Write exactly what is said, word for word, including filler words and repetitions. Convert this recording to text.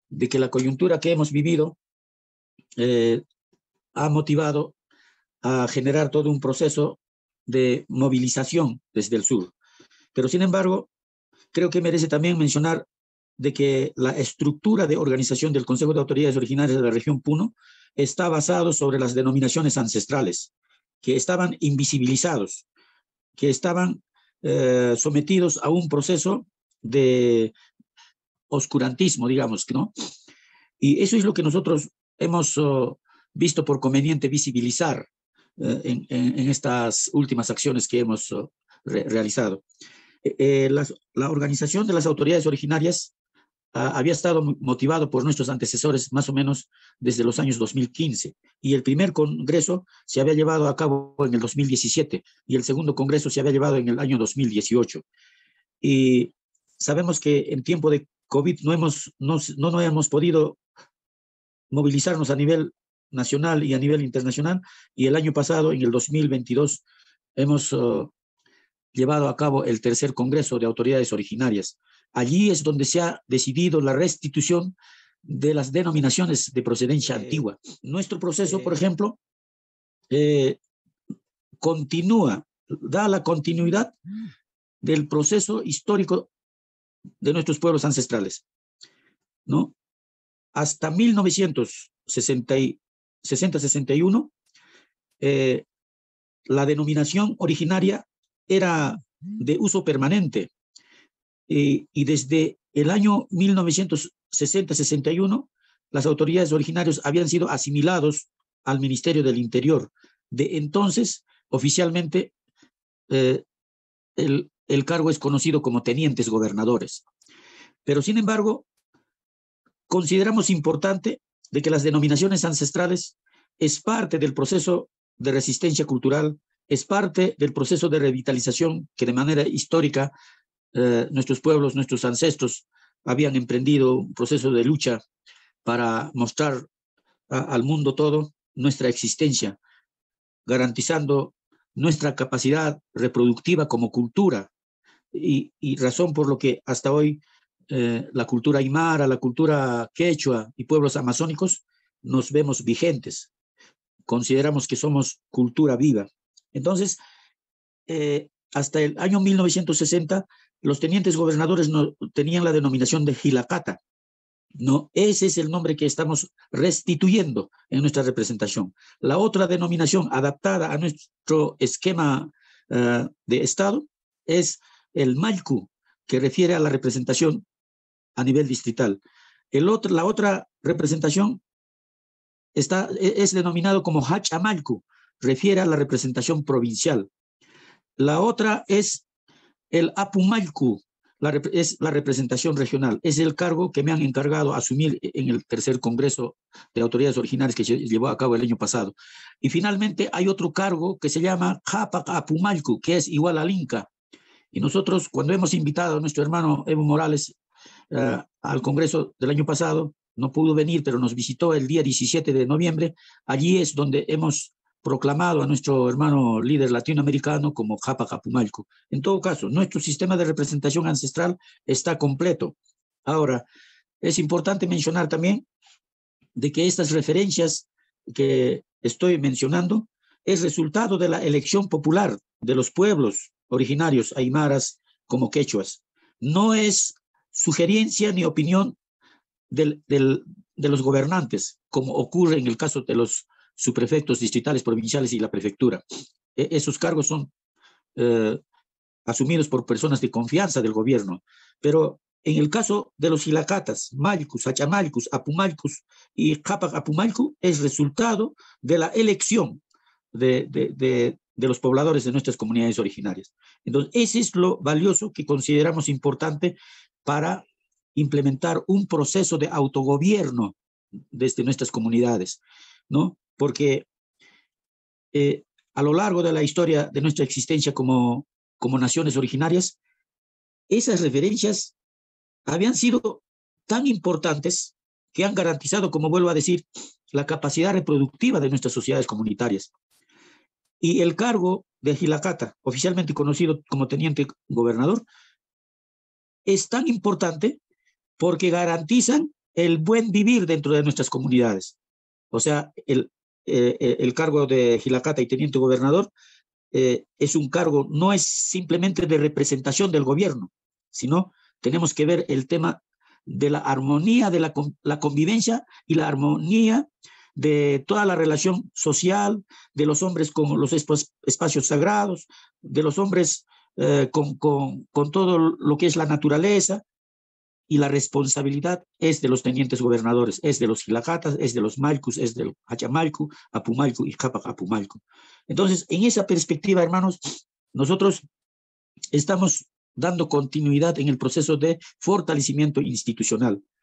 de que la coyuntura que hemos vivido eh, ha motivado a generar todo un proceso de movilización desde el sur. Pero, sin embargo, creo que merece también mencionar de que la estructura de organización del Consejo de Autoridades Originarias de la región Puno está basado sobre las denominaciones ancestrales, que estaban invisibilizados, que estaban eh, sometidos a un proceso de oscurantismo, digamos, ¿no? Y eso es lo que nosotros hemos uh, visto por conveniente visibilizar uh, en, en, en estas últimas acciones que hemos uh, re realizado. Eh, eh, las, la organización de las autoridades originarias uh, había estado motivado por nuestros antecesores más o menos desde los años dos mil quince, y el primer congreso se había llevado a cabo en el dos mil diecisiete, y el segundo congreso se había llevado en el año dos mil dieciocho. Y sabemos que en tiempo de COVID no hemos, no, no, no hemos podido movilizarnos a nivel nacional y a nivel internacional, y el año pasado, en el dos mil veintidós, hemos uh, llevado a cabo el tercer Congreso de Autoridades Originarias. Allí es donde se ha decidido la restitución de las denominaciones de procedencia eh, antigua. Nuestro proceso, eh, por ejemplo, eh, continúa, da la continuidad del proceso histórico de nuestros pueblos ancestrales, ¿no? Hasta mil novecientos sesenta, sesenta sesenta y uno, eh, la denominación originaria era de uso permanente, eh, y desde el año mil novecientos sesenta sesenta y uno las autoridades originarias habían sido asimilados al Ministerio del Interior. De entonces, oficialmente, eh, el, el cargo es conocido como tenientes gobernadores. Pero, sin embargo, consideramos importante de que las denominaciones ancestrales es parte del proceso de resistencia cultural, es parte del proceso de revitalización que de manera histórica eh, nuestros pueblos, nuestros ancestros habían emprendido un proceso de lucha para mostrar a, al mundo todo nuestra existencia, garantizando nuestra capacidad reproductiva como cultura, y, y razón por lo que hasta hoy Eh, la cultura aymara, la cultura quechua y pueblos amazónicos nos vemos vigentes. Consideramos que somos cultura viva. Entonces, eh, hasta el año mil novecientos sesenta, los tenientes gobernadores no, tenían la denominación de Jilacata. No, ese es el nombre que estamos restituyendo en nuestra representación. La otra denominación adaptada a nuestro esquema uh, de Estado es el Malcu, que refiere a la representación a nivel distrital. El otro, la otra representación está, es denominado como Hachamalcu, refiere a la representación provincial. La otra es el Apumalcu, la, es la representación regional. Es el cargo que me han encargado asumir en el tercer Congreso de Autoridades Originarias que se llevó a cabo el año pasado. Y finalmente hay otro cargo que se llama Japac Apumalcu, que es igual al Inca. Y nosotros, cuando hemos invitado a nuestro hermano Evo Morales Uh, al Congreso del año pasado, no pudo venir, pero nos visitó el día diecisiete de noviembre. Allí es donde hemos proclamado a nuestro hermano líder latinoamericano como Japac Apumalcu. En todo caso, nuestro sistema de representación ancestral está completo. Ahora, es importante mencionar también de que estas referencias que estoy mencionando es resultado de la elección popular de los pueblos originarios aymaras como quechuas. No es sugerencia ni opinión del, del, de los gobernantes, como ocurre en el caso de los subprefectos distritales, provinciales y la prefectura. E esos cargos son eh, asumidos por personas de confianza del gobierno, pero en el caso de los Jilacatas, Malcus, Hachamalcus, Apumalcus y Japac Apumalcu es resultado de la elección de, de, de, de los pobladores de nuestras comunidades originarias. Entonces, ese es lo valioso que consideramos importante para implementar un proceso de autogobierno desde nuestras comunidades, ¿no? Porque eh, a lo largo de la historia de nuestra existencia como, como naciones originarias, esas referencias habían sido tan importantes que han garantizado, como vuelvo a decir, la capacidad reproductiva de nuestras sociedades comunitarias. Y el cargo de Jilacata, oficialmente conocido como teniente gobernador, es tan importante porque garantizan el buen vivir dentro de nuestras comunidades. O sea, el, eh, el cargo de Gilacata y teniente gobernador eh, es un cargo, no es simplemente de representación del gobierno, sino tenemos que ver el tema de la armonía de la, la convivencia y la armonía de toda la relación social, de los hombres con los espacios sagrados, de los hombres eh, con, con, con todo lo que es la naturaleza, y la responsabilidad es de los tenientes gobernadores, es de los Gilacatas, es de los Malcus, es del Hachamalcu, Apumalcu y Capac Apumalcu. Entonces, en esa perspectiva, hermanos, nosotros estamos dando continuidad en el proceso de fortalecimiento institucional.